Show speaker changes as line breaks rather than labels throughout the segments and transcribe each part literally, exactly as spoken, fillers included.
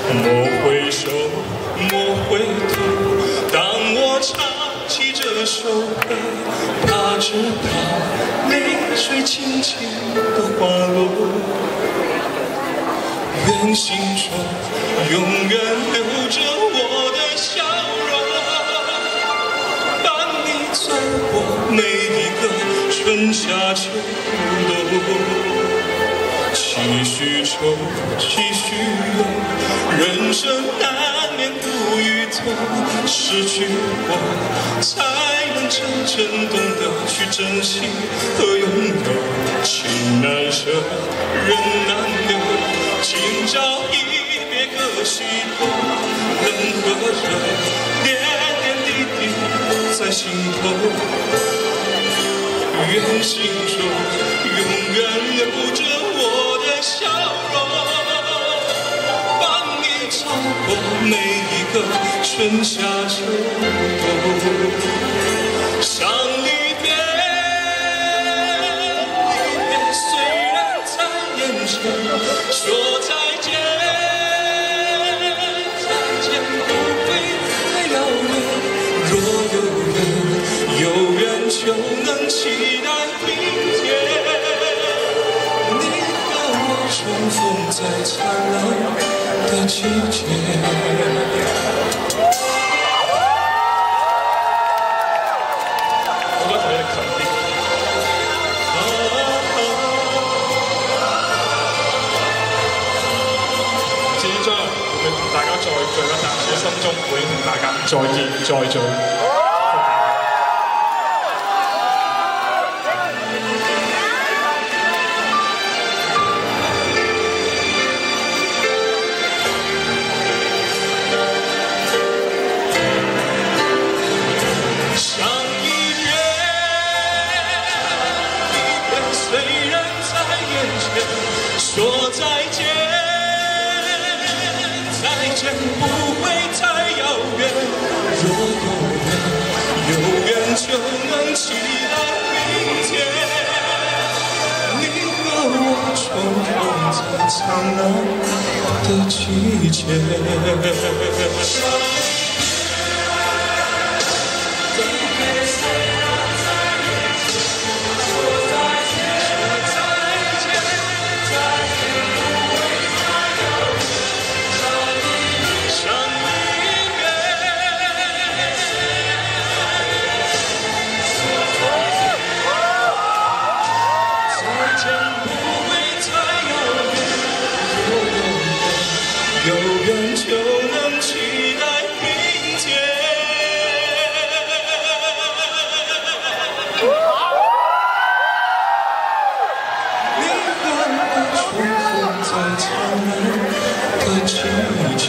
莫回首，莫回头。当我唱起这首歌，怕只怕泪水轻轻地滑落。愿心中永远留着我的笑容，伴你走过每一个春夏秋冬。继续愁，继续忧，人生难免苦与痛，失去过，才能真正懂得去珍惜和拥有。情难舍，人难留，今朝一别各西东，冷和热，点点滴滴在心头。愿心中永远留着我的笑容，伴你走过每一个春夏秋冬。想离别，离别虽然在眼前，说再见，再见不会太遥远。若有缘，有缘就能期待明天。你和我重逢在灿烂的季节。好多同學強啲。至於將來會唔會同大家再聚一下？喺心中會同大家再見再聚。说再见，再见不会太遥远。若有缘，有缘就能期待明天。你和我重逢在灿烂的季节。有缘就能期待明天。你和我重逢在灿烂的季节。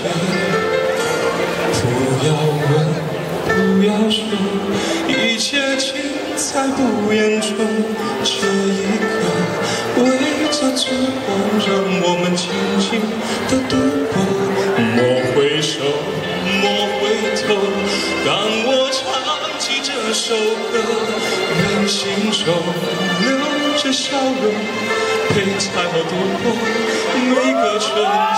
不要问，不要说，一切尽在不言中。这一刻，为这烛光，让我们静静地度过。莫回首，莫回头。当我唱起这首歌，愿心中留着笑容，陪彩虹度过每个春。